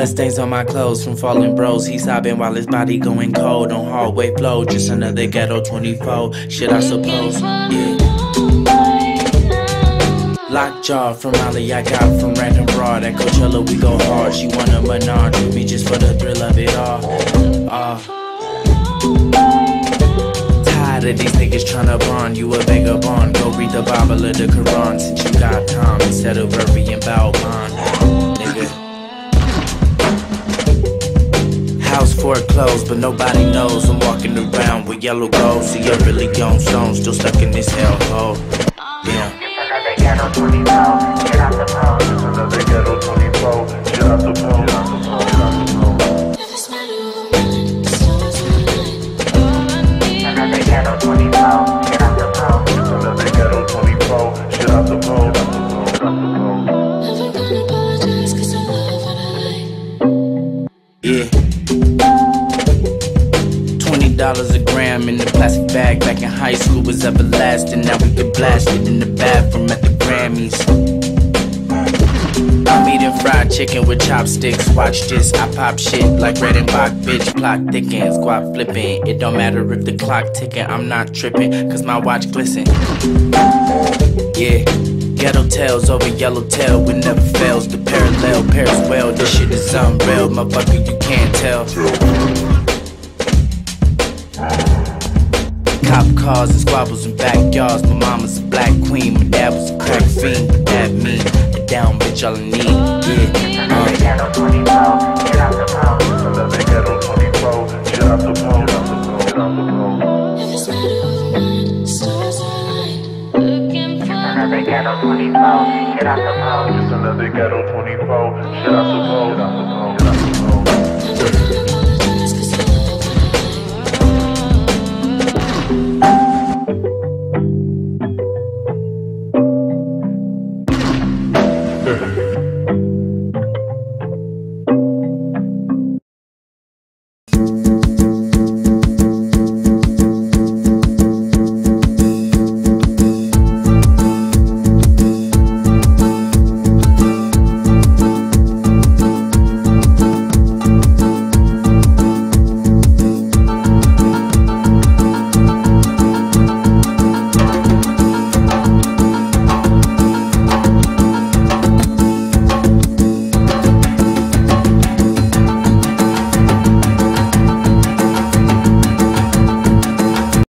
Blood stains on my clothes from falling bros. He sobbing while his body going cold on hallway flow. Just another ghetto 24. Shit, I suppose. Yeah. Lockjaw from Molly I got from random raw. At Coachella we go hard. She wanna ménage with me just for the thrill of it all. Tired of these niggas tryna bond. You a vagabond. Go read the Bible or the Quran since you got time instead of worrying about mine, nigga. House foreclosed, but nobody knows. I'm walking around with yellow gold. See a really young stone still stuck in this hellhole. Yeah. Ghetto 24, get out the pole. It's another ghetto 24, get out the pole. Another ghetto 24, get out the pole. It's another ghetto 24, get out the pole. Yeah. $20 a gram in the plastic bag. Back in high school was everlasting. Now we get blasted in the bathroom at the Grammys. I'm eating fried chicken with chopsticks. Watch this, I pop shit like red and Bach. Bitch, plot thicken, squat flipping. It don't matter if the clock ticking. I'm not tripping, cause my watch glisten. Yeah. Ghetto tales over yellow tail, it never fails. The parallel pairs well. This shit is unreal, motherfucker, you can't tell. Cop cars and squabbles in backyards. My mama's a black queen, my dad was a crack fiend. But that mean, a down bitch all I need. Yeah. Another ghetto 24, get out the pole. Another ghetto 24, get out the pole. Get out the pole. Get out the pole. Another ghetto 24, get out the pole. It's another ghetto 24, get out the pole.